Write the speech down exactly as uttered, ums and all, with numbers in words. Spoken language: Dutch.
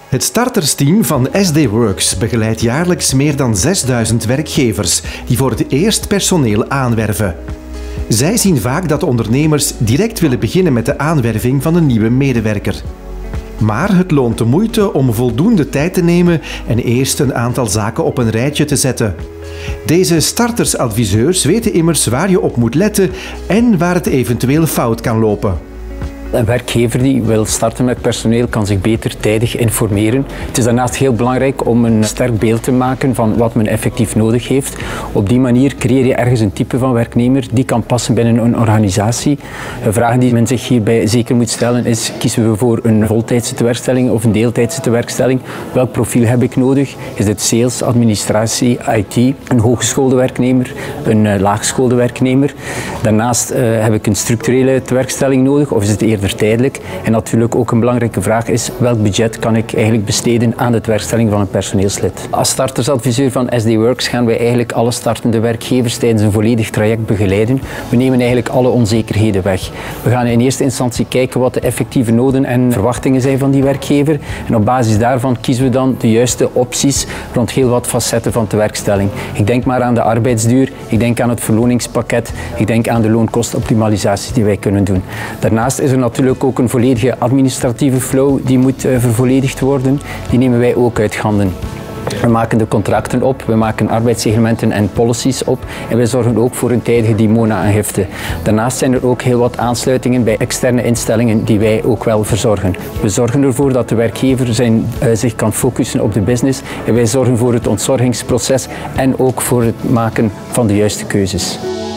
Het startersteam van S D Works begeleidt jaarlijks meer dan zesduizend werkgevers die voor het eerst personeel aanwerven. Zij zien vaak dat ondernemers direct willen beginnen met de aanwerving van een nieuwe medewerker. Maar het loont de moeite om voldoende tijd te nemen en eerst een aantal zaken op een rijtje te zetten. Deze startersadviseurs weten immers waar je op moet letten en waar het eventueel fout kan lopen. Een werkgever die wil starten met personeel kan zich beter tijdig informeren. Het is daarnaast heel belangrijk om een sterk beeld te maken van wat men effectief nodig heeft. Op die manier creëer je ergens een type van werknemer die kan passen binnen een organisatie. Een vraag die men zich hierbij zeker moet stellen is: kiezen we voor een voltijdse tewerkstelling of een deeltijdse tewerkstelling? Welk profiel heb ik nodig? Is het sales, administratie, I T, een hooggeschoolde werknemer, een uh, laaggeschoolde werknemer? Daarnaast uh, heb ik een structurele tewerkstelling nodig of is het eerder tijdelijk? En natuurlijk ook een belangrijke vraag is: welk budget kan ik eigenlijk besteden aan de tewerkstelling van een personeelslid? Als startersadviseur van S D Works gaan wij eigenlijk alle startende werkgevers tijdens een volledig traject begeleiden. We nemen eigenlijk alle onzekerheden weg. We gaan in eerste instantie kijken wat de effectieve noden en verwachtingen zijn van die werkgever. En op basis daarvan kiezen we dan de juiste opties rond heel wat facetten van de tewerkstelling. Ik denk maar aan de arbeidsduur, ik denk aan het verloningspakket, ik denk aan de loonkostoptimalisatie die wij kunnen doen. Daarnaast is er natuurlijk ook een volledige administratieve flow die moet uh, vervolledigd worden. Die nemen wij ook uit handen. We maken de contracten op, we maken arbeidsreglementen en policies op en wij zorgen ook voor een tijdige dimona-aangifte. Daarnaast zijn er ook heel wat aansluitingen bij externe instellingen die wij ook wel verzorgen. We zorgen ervoor dat de werkgever zijn, uh, zich kan focussen op de business en wij zorgen voor het ontzorgingsproces en ook voor het maken van de juiste keuzes.